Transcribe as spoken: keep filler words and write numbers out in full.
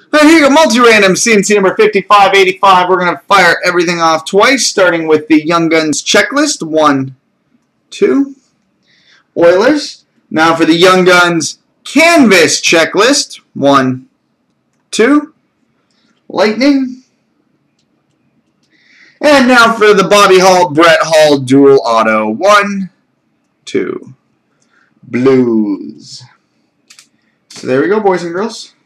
All right, here you go, multi-random C and C number fifty-five eighty-five. We're going to fire everything off twice, starting with the Young Guns checklist. One, two. Oilers. Now for the Young Guns canvas checklist. One, two. Lightning. And now for the Bobby Hall, Brett Hall dual auto. One, two. Blues. So there we go, boys and girls.